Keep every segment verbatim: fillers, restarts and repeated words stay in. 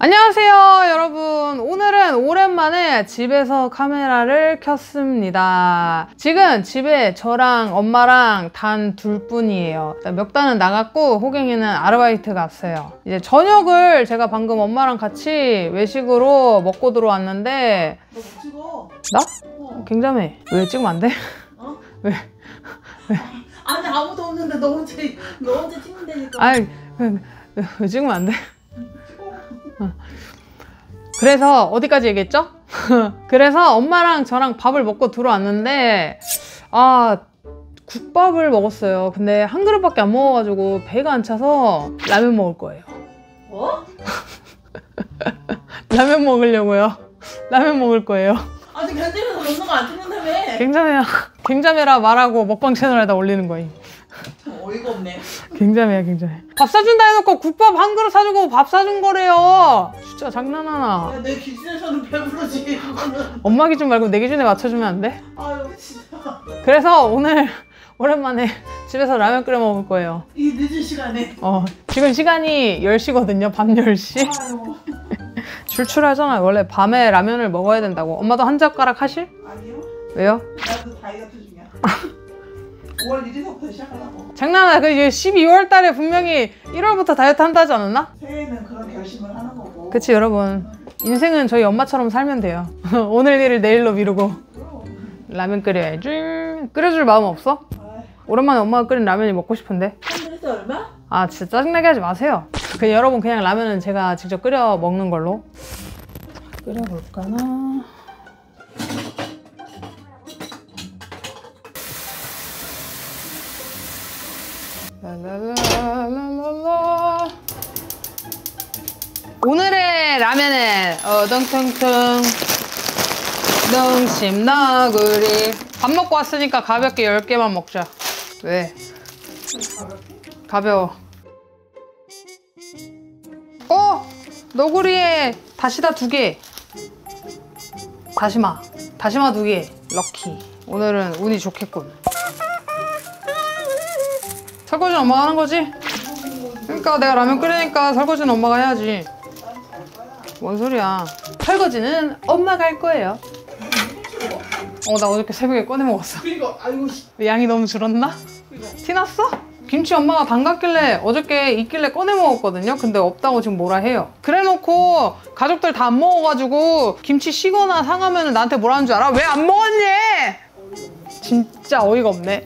안녕하세요 여러분. 오늘은 오랜만에 집에서 카메라를 켰습니다. 지금 집에 저랑 엄마랑 단 둘뿐이에요. 몇 단은 나갔고 호갱이는 아르바이트 갔어요. 이제 저녁을 제가 방금 엄마랑 같이 외식으로 먹고 들어왔는데. 너 못 찍어. 나? 어. 굉장해. 왜 찍으면 안 돼? 어? 왜? 왜? 아니 아무도 없는데 너 혼자 너 혼자 찍는다니까. 아니 왜, 왜, 왜 찍으면 안 돼? 그래서 어디까지 얘기했죠? 그래서 엄마랑 저랑 밥을 먹고 들어왔는데 아 국밥을 먹었어요. 근데 한 그릇밖에 안 먹어가지고 배가 안 차서 라면 먹을 거예요. 뭐? 라면 먹으려고요. 라면 먹을 거예요. 아직 견디면서 먹는 거 안 찍는다며. 갱자매야 갱자매라 말하고 먹방 채널에다 올리는 거임. 참 어이가 없네. 갱자매야 갱자매. 밥 사준다 해놓고 국밥 한 그릇 사주고 밥 사준 거래요. 진짜 장난하나. 야, 내 기준에서는 배부르지 그거는. 엄마 기준 말고 내 기준에 맞춰주면 안 돼? 아유 진짜. 그래서 오늘 오랜만에 집에서 라면 끓여 먹을 거예요. 이 늦은 시간에. 어 지금 시간이 열 시거든요. 밤 열 시. 아유. 출출하잖아요. 원래 밤에 라면을 먹어야 된다고. 엄마도 한 젓가락 하실? 아니요. 왜요? 나도 다이어트 중이야. 오월 일일서부터 시작하려고. 장난아. 그 이제 십이월 달에 분명히 일월부터 다이어트 한다지 않았나? 새해에는 그런 결심을 하는 거고. 그치 여러분. 인생은 저희 엄마처럼 살면 돼요. 오늘 일을 내일로 미루고. 그럼. 라면 끓여야지. 끓여줄 마음 없어? 아유. 오랜만에 엄마가 끓인 라면이 먹고 싶은데. 한 그릇에 얼마? 아 진짜 짜증나게 하지 마세요. 그 여러분 그냥 라면은 제가 직접 끓여 먹는 걸로. 끓여볼까나. 랄랄랄랄랄라. 오늘의 라면은 어덩텅텅 농심 너구리. 밥 먹고 왔으니까 가볍게 열 개만 먹자. 왜? 가벼워. 어! 너구리에 다시다 두 개. 다시마. 다시마 두 개. 럭키. 오늘은 운이 좋겠군. 설거지는 엄마가 하는 거지? 그러니까 내가 라면 끓이니까 설거지는 엄마가 해야지. 뭔 소리야. 설거지는 엄마가 할 거예요. 어, 나 어저께 새벽에 꺼내 먹었어. 그니까 아이고 씨. 양이 너무 줄었나? 티났어? 김치 엄마가 담갔길래 어저께 있길래 꺼내 먹었거든요. 근데 없다고 지금 뭐라 해요. 그래놓고 가족들 다 안 먹어가지고 김치 식거나 상하면 나한테 뭐라는 줄 알아? 왜 안 먹었니? 진짜 어이가 없네.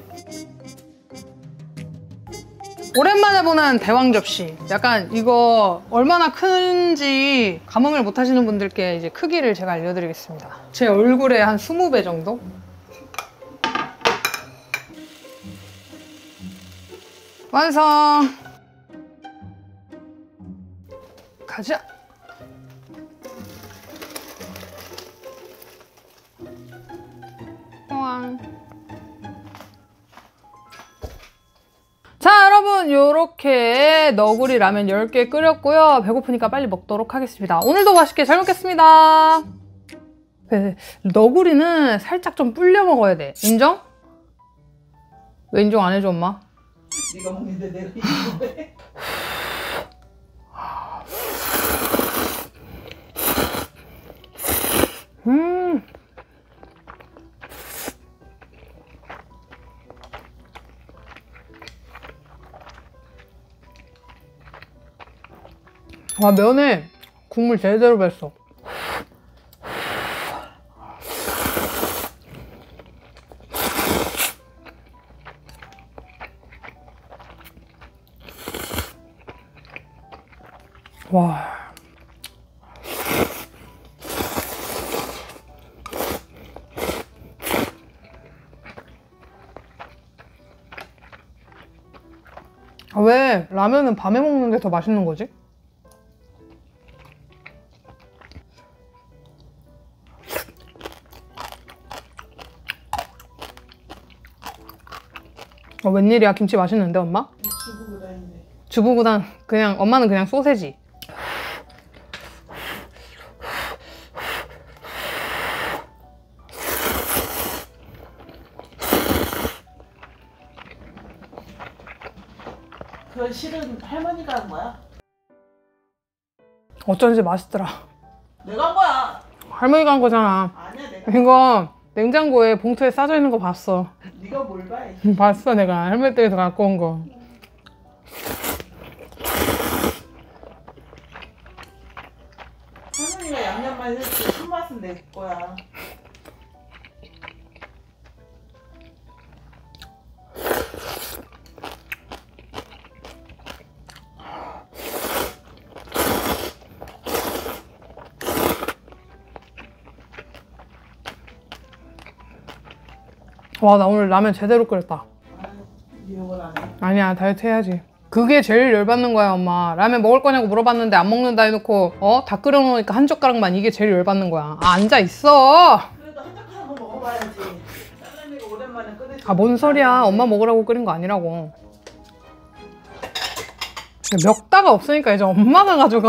오랜만에 보는 대왕 접시. 약간 이거 얼마나 큰지 감흥을 못 하시는 분들께 이제 크기를 제가 알려드리겠습니다. 제 얼굴의 한 이십 배 정도? 완성! 가자! 왕. 자 여러분 요렇게 너구리 라면 열 개 끓였고요. 배고프니까 빨리 먹도록 하겠습니다. 오늘도 맛있게 잘 먹겠습니다. 네, 너구리는 살짝 좀 불려 먹어야 돼. 인정? 왜 인정 안 해줘 엄마? 네가 먹는데 내가 이거 왜? 음. 와 면에 국물 제대로 뱄어. 와. 아, 왜 라면은 밤에 먹는 게 더 맛있는 거지? 어, 웬일이야? 김치 맛있는데 엄마? 주부구다인데. 주부구단 그냥 엄마는 그냥 소세지. 그건 실은 할머니가 한 거야? 어쩐지 맛있더라. 내가 한 거야. 할머니가 한 거잖아. 아니야 내가. 이거 냉장고에 봉투에 싸져 있는 거 봤어. 네가 뭘 봐? 봤어 내가 할머니 댁에서 갖고 온 거. 할머니가 양념만 해서 손맛은 내 거야. 와, 나 오늘 라면 제대로 끓였다. 미역을 안 해. 아니야, 다이어트 해야지. 그게 제일 열받는 거야, 엄마. 라면 먹을 거냐고 물어봤는데 안 먹는다 해놓고 어? 다 끓여놓으니까 한 젓가락만. 이게 제일 열받는 거야. 아, 앉아있어! 그래도 한 젓갈 한번 먹어봐야지. 딸내미가 오랜만에 끓여. 아, 뭔 소리야. 엄마 먹으라고 끓인 거 아니라고. 멱다가 없으니까 이제 엄마가 가져가.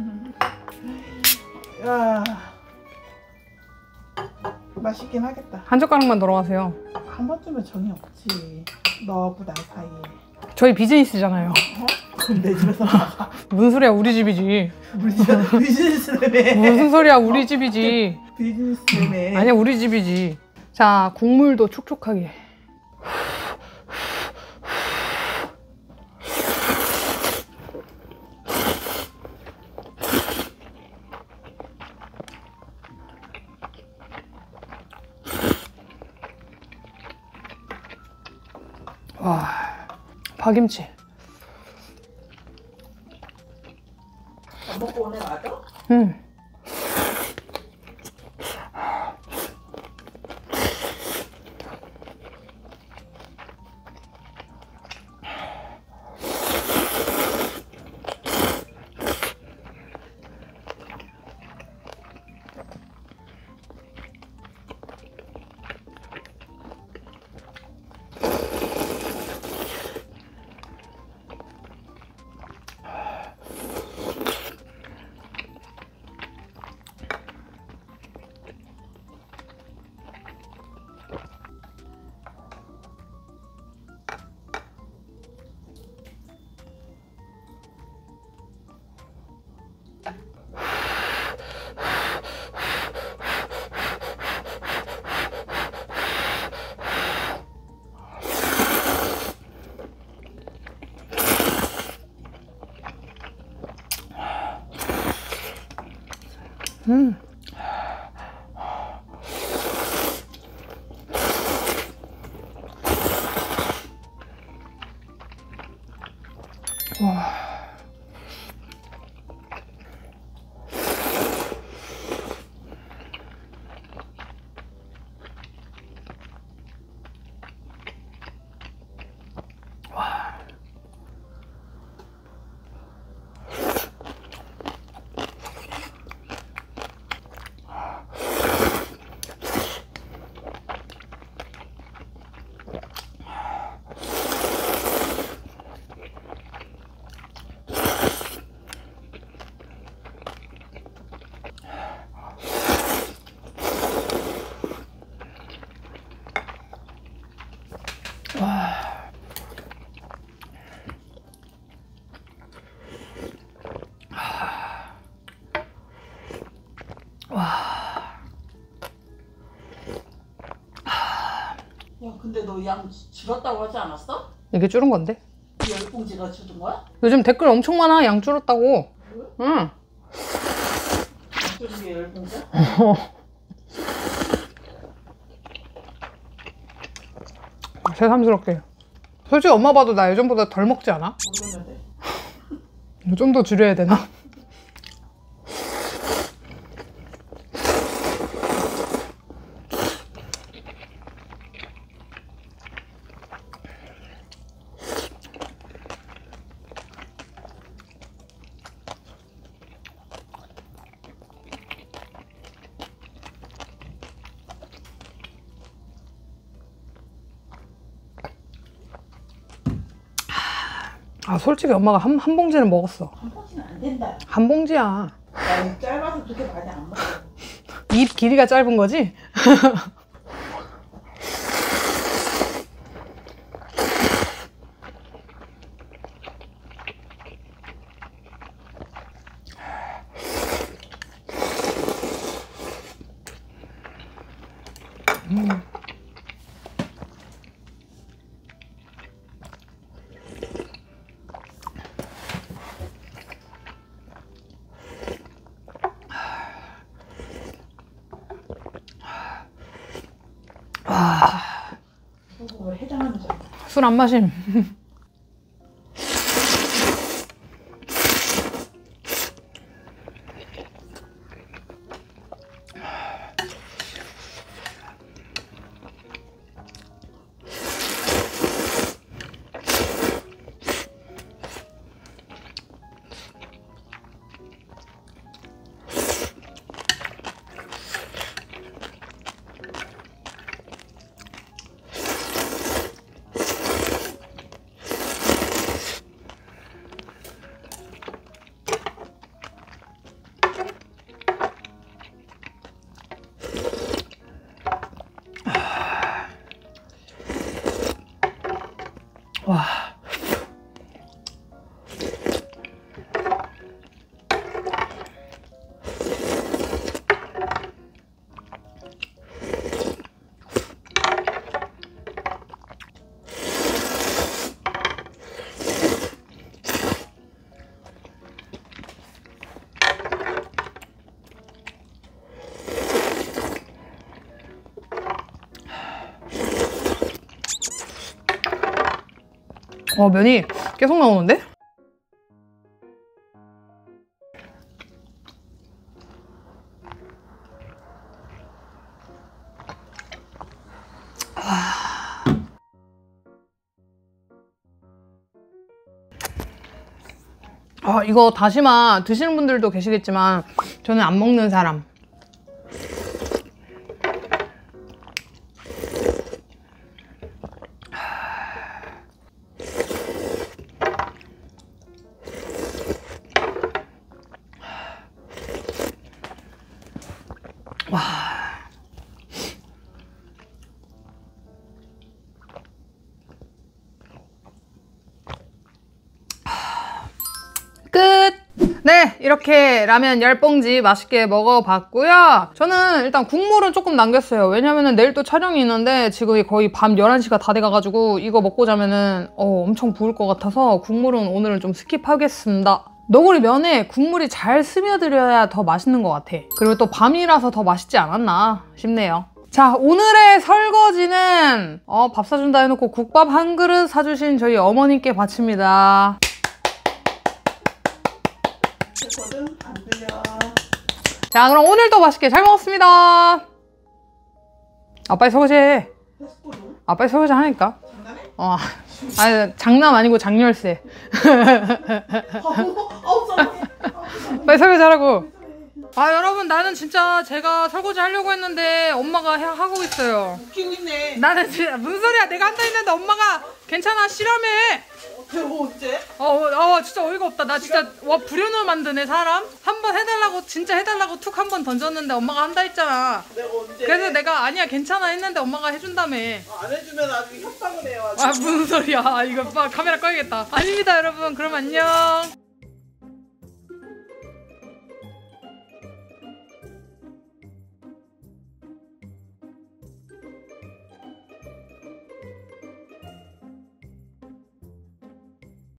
야, 맛있긴 하겠다. 한 젓가락만 들어가세요. 한 번쯤은 정이 없지. 너하고 나 사이에. 저희 비즈니스잖아요. 어? 그럼 내 집에서 나가. 무슨 소리야, 우리 집이지. 우리 집 비즈니스라며. 무슨 소리야, 우리 집이지. 비즈니스라며. 아니야, 우리 집이지. 자, 국물도 촉촉하게. 와, 파김치. 밥 먹고 오늘 맞아? 응. 음. 와. 야, 근데 너 양 줄었다고 하지 않았어? 이게 줄은 건데? 이 열 봉지가 줄은 거야? 요즘 댓글 엄청 많아. 양 줄었다고. 왜? 응. 줄은 게 열 봉지야? 새삼스럽게. 솔직히 엄마 봐도 나 예전보다 덜 먹지 않아? 모르는데. 좀 더 줄여야 되나? 아, 솔직히 엄마가 한, 한 봉지는 먹었어. 한 봉지는 안 된다. 한 봉지야. 야, 짧아서 그렇게 많이 안 먹어. 입 길이가 짧은 거지? 음. 아. 왜 해장하는 줄 알아? 술 안 마심. 와. 와, 면이 계속 나오는데? 아, 이거 다시마 드시는 분들도 계시겠지만 저는 안 먹는 사람. 와. 끝! 네, 이렇게 라면 열 봉지 맛있게 먹어봤고요. 저는 일단 국물은 조금 남겼어요. 왜냐면은 내일 또 촬영이 있는데 지금 거의 밤 열한 시가 다 돼가가지고 이거 먹고 자면은 어, 엄청 부을 것 같아서 국물은 오늘은 좀 스킵하겠습니다. 너구리 면에 국물이 잘 스며들어야 더 맛있는 것 같아. 그리고 또 밤이라서 더 맛있지 않았나 싶네요. 자, 오늘의 설거지는 어, 밥 사준다 해놓고 국밥 한 그릇 사주신 저희 어머님께 바칩니다. 거든 안 들려. 자, 그럼 오늘도 맛있게 잘 먹었습니다. 아빠의 설거지 해. 아빠의 설거지 하니까. 장난해? 어, 아니, 장난 아니고 장열쇠. 아우 쌍해. 빨리 설거지 하라고. 아, 여러분, 나는 진짜 제가 설거지 하려고 했는데 엄마가 해, 하고 있어요. 웃기고 있네. 나는 진짜 무슨 소리야. 내가 한다 했는데 엄마가 괜찮아, 쉬라며. 어, 어째? 어, 어, 진짜 어이가 없다. 나 진짜 와 불효를 만드네 사람. 한 번 해달라고 진짜 해달라고 툭 한 번 던졌는데 엄마가 한다 했잖아. 내가 언제? 그래서 내가 아니야 괜찮아 했는데 엄마가 해준다며. 안 해주면 아주 협박을 해요. 아주. 아, 무슨 소리야. 이거 봐, 카메라 꺼야겠다. 아닙니다 여러분. 그럼 안녕.